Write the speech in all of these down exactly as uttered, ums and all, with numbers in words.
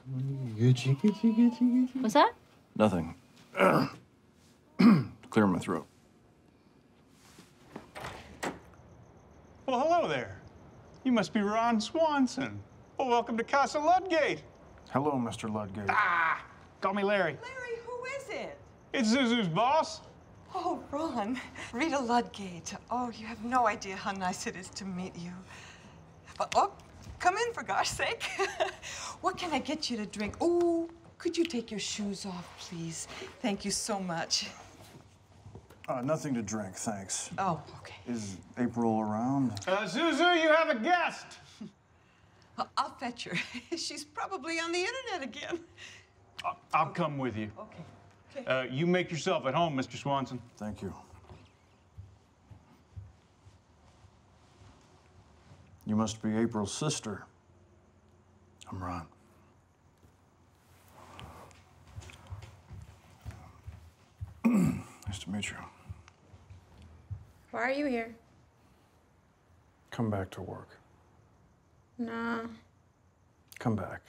Gucci, Gucci, Gucci, Gucci. What's that? Nothing. Clear my throat. Well, hello there. You must be Ron Swanson. Well, welcome to Casa Ludgate. Hello, Mister Ludgate. Ah, call me Larry. Larry, who is it? It's Zuzu's boss. Oh, Ron. Rita Ludgate. Oh, you have no idea how nice it is to meet you. But, oh, come in, for gosh sake. What can I get you to drink? Oh, could you take your shoes off, please? Thank you so much. Uh, nothing to drink, thanks. Oh, okay. Is April around? Uh, Zuzu, you have a guest. Well, I'll fetch her. She's probably on the internet again. I'll, I'll come with you. Okay. Okay. Uh, you make yourself at home, Mister Swanson. Thank you. You must be April's sister. I'm Ron. Nice to meet you. Why are you here? Come back to work. Nah. Come back.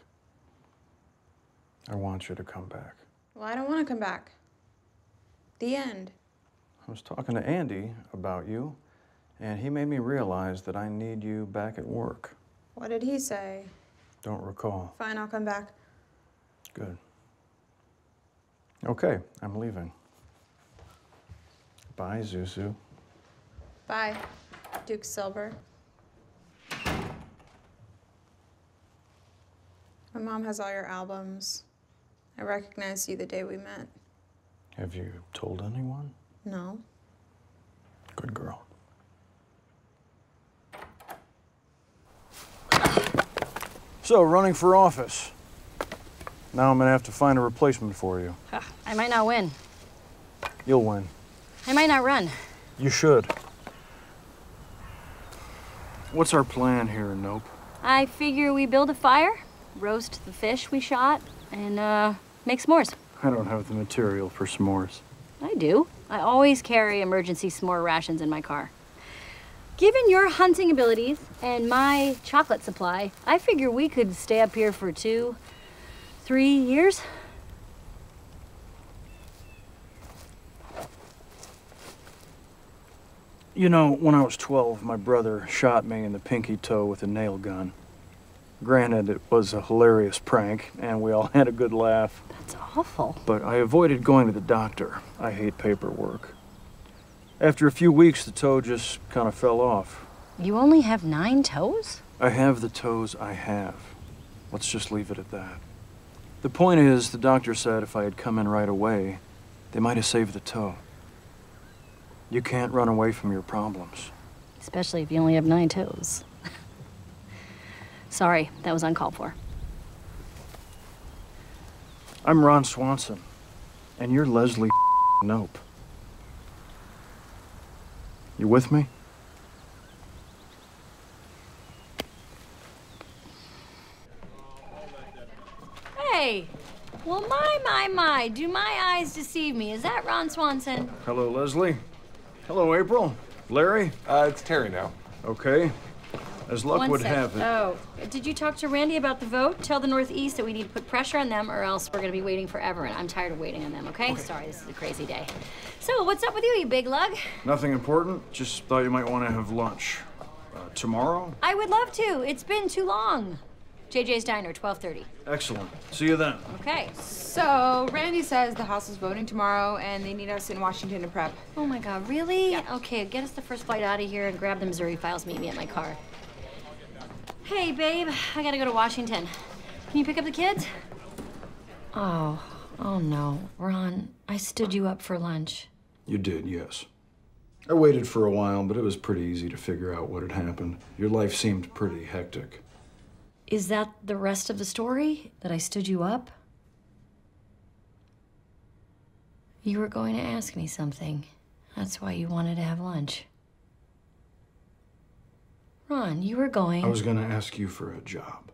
I want you to come back. Well, I don't want to come back. The end. I was talking to Andy about you, and he made me realize that I need you back at work. What did he say? Don't recall. Fine, I'll come back. Good. Okay, I'm leaving. Bye, Zuzu. Bye, Duke Silver. My mom has all your albums. I recognized you the day we met. Have you told anyone? No. Good girl. So, running for office. Now I'm gonna have to find a replacement for you. Uh, I might not win. You'll win. I might not run. You should. What's our plan here, Knope? I figure we build a fire, roast the fish we shot, and uh, make s'mores. I don't have the material for s'mores. I do. I always carry emergency s'more rations in my car. Given your hunting abilities and my chocolate supply, I figure we could stay up here for two, three years. You know, when I was twelve, my brother shot me in the pinky toe with a nail gun. Granted, it was a hilarious prank, and we all had a good laugh. That's awful. But I avoided going to the doctor. I hate paperwork. After a few weeks, the toe just kind of fell off. You only have nine toes? I have the toes I have. Let's just leave it at that. The point is, the doctor said if I had come in right away, they might have saved the toe. You can't run away from your problems. Especially if you only have nine toes. Sorry, that was uncalled for. I'm Ron Swanson, and you're Leslie Knope. You with me? Hey! Well, my, my, my, do my eyes deceive me? Is that Ron Swanson? Hello, Leslie. Hello, April. Larry? Uh, it's Terry now. Okay. As luck One would sec. have it. Oh, did you talk to Randy about the vote? Tell the Northeast that we need to put pressure on them or else we're gonna be waiting forever, and I'm tired of waiting on them, okay? okay. Sorry, this is a crazy day. So, what's up with you, you big lug? Nothing important. Just thought you might want to have lunch. Uh, tomorrow? I would love to. It's been too long. J J's Diner, twelve thirty. Excellent. See you then. Okay. So, Randy says the House is voting tomorrow and they need us in Washington to prep. Oh my God, really? Yeah. Okay, get us the first flight out of here and grab the Missouri files, meet me at my car. Hey, babe, I gotta go to Washington. Can you pick up the kids? Oh, oh no. Ron, I stood you up for lunch. You did, yes. I waited for a while, but it was pretty easy to figure out what had happened. Your life seemed pretty hectic. Is that the rest of the story? That I stood you up? You were going to ask me something. That's why you wanted to have lunch. Ron, you were going... I was going to ask you for a job.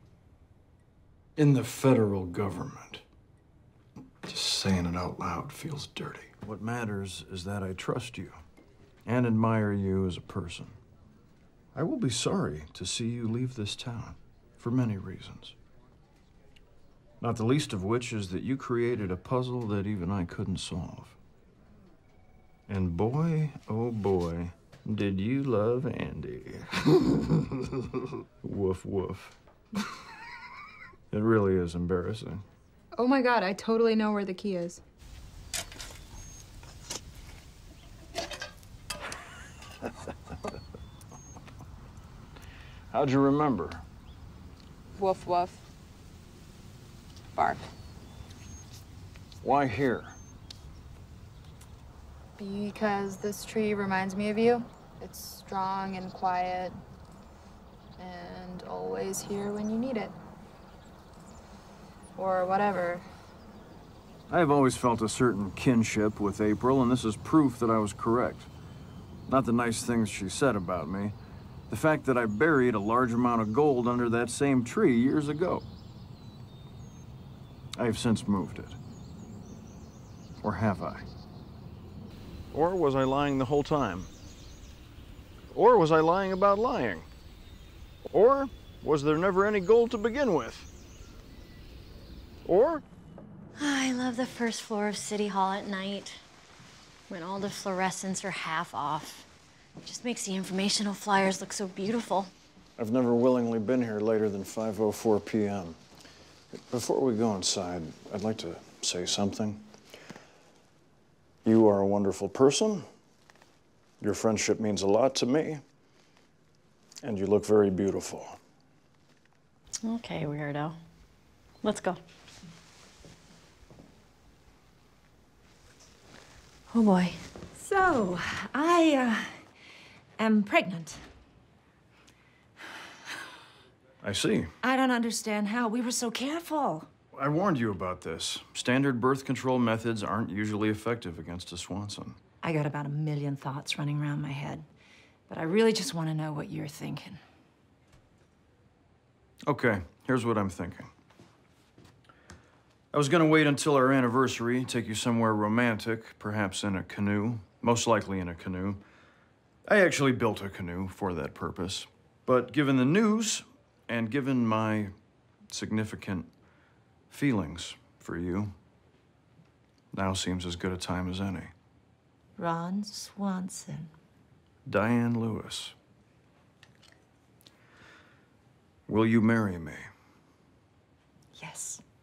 In the federal government. Just saying it out loud feels dirty. What matters is that I trust you and admire you as a person. I will be sorry to see you leave this town for many reasons. Not the least of which is that you created a puzzle that even I couldn't solve. And boy, oh boy, did you love Andy. Woof, woof. It really is embarrassing. Oh my God, I totally know where the key is. How'd you remember? Woof, woof. Bark. Why here? Because this tree reminds me of you. It's strong and quiet and always here when you need it. Or whatever. I have always felt a certain kinship with April, and this is proof that I was correct. Not the nice things she said about me, the fact that I buried a large amount of gold under that same tree years ago. I have since moved it. Or have I? Or was I lying the whole time? Or was I lying about lying? Or was there never any gold to begin with? Or? I love the first floor of City Hall at night, when all the fluorescents are half off. It just makes the informational flyers look so beautiful. I've never willingly been here later than five oh four p m Before we go inside, I'd like to say something. You are a wonderful person. Your friendship means a lot to me. And you look very beautiful. Okay, weirdo. Let's go. Oh boy. So, I uh, am pregnant. I see. I don't understand how we were so careful. I warned you about this. Standard birth control methods aren't usually effective against a Swanson. I got about a million thoughts running around my head, but I really just want to know what you're thinking. Okay, here's what I'm thinking. I was gonna wait until our anniversary, take you somewhere romantic, perhaps in a canoe, most likely in a canoe. I actually built a canoe for that purpose. But given the news, and given my significant feelings for you, now seems as good a time as any. Ron Swanson. Diane Lewis. Will you marry me? Yes.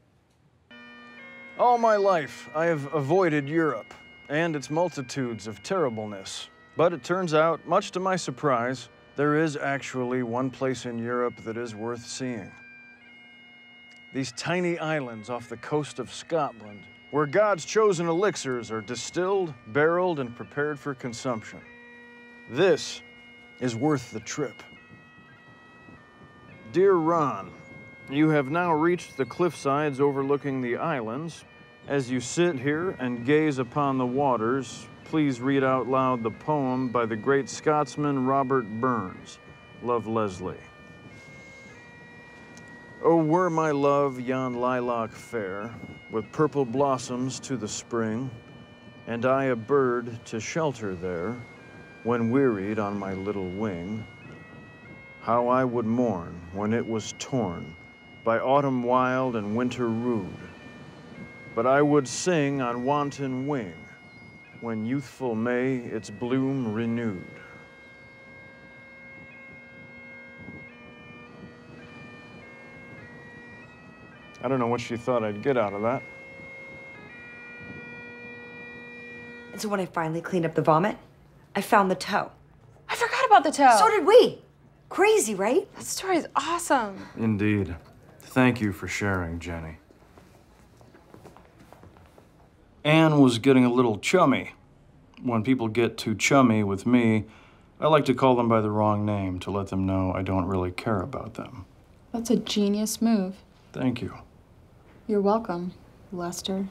All my life, I have avoided Europe and its multitudes of terribleness. But it turns out, much to my surprise, there is actually one place in Europe that is worth seeing. These tiny islands off the coast of Scotland, where God's chosen elixirs are distilled, barreled, and prepared for consumption. This is worth the trip. Dear Ron, you have now reached the cliffsides overlooking the islands. As you sit here and gaze upon the waters, please read out loud the poem by the great Scotsman Robert Burns, Love Leslie. Oh, were my love yon lilac fair, with purple blossoms to the spring, and I a bird to shelter there, when wearied on my little wing, how I would mourn when it was torn by autumn wild and winter rude. But I would sing on wanton wing when youthful May its bloom renewed. I don't know what she thought I'd get out of that. And so when I finally cleaned up the vomit, I found the toe. I forgot about the toe. So did we. Crazy, right? That story is awesome. Indeed. Thank you for sharing, Jenny. Anne was getting a little chummy. When people get too chummy with me, I like to call them by the wrong name to let them know I don't really care about them. That's a genius move. Thank you. You're welcome, Lester.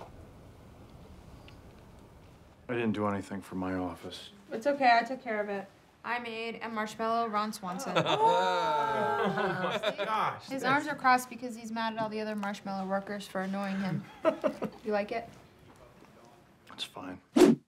I didn't do anything for my office. It's okay, I took care of it. I made a marshmallow Ron Swanson. Oh my gosh. His arms are crossed because he's mad at all the other marshmallow workers for annoying him. You like it? That's fine.